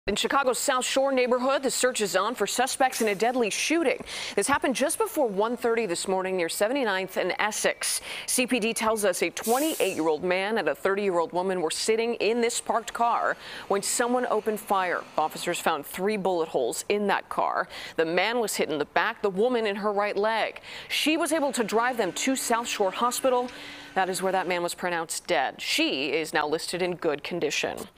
In Chicago's South Shore neighborhood, the search is on for suspects in a deadly shooting. This happened just before 1:30 this morning near 79th and Essex. CPD tells us a 28-year-old man and a 30-year-old woman were sitting in this parked car when someone opened fire. Officers found 3 bullet holes in that car. The man was hit in the back, the woman in her right leg. She was able to drive them to South Shore Hospital. That is where that man was pronounced dead. She is now listed in good condition.